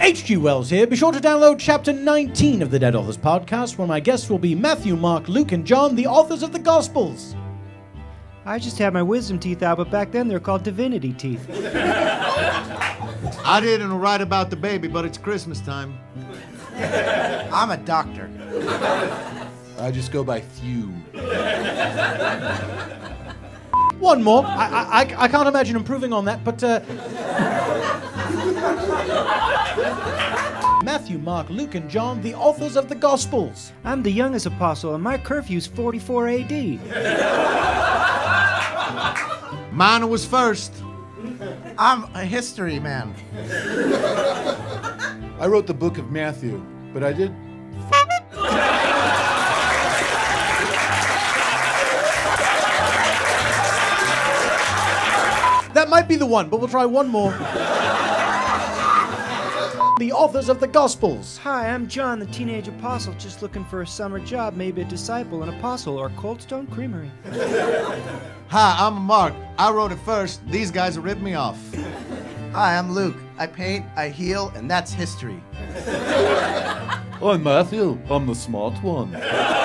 H.G. Wells here. Be sure to download Chapter 19 of the Dead Authors podcast, where my guests will be Matthew, Mark, Luke, and John, the authors of the Gospels. I just had my wisdom teeth out, but back then they were called divinity teeth. I didn't write about the baby, but it's Christmas time. I'm a doctor. I just go by few. One more. I can't imagine improving on that, but Matthew, Mark, Luke, and John, the authors of the Gospels. I'm the youngest apostle, and my curfew's 44 A.D. Mine was first. I'm a history man. I wrote the book of Matthew, but I did That might be the one, but we'll try one more. The authors of the Gospels. Hi, I'm John, the teenage apostle, just looking for a summer job, maybe a disciple, an apostle, or Cold Stone Creamery. Hi, I'm Mark. I wrote it first. These guys ripped me off. Hi, I'm Luke. I paint, I heal, and that's history. I'm Matthew. I'm the smart one.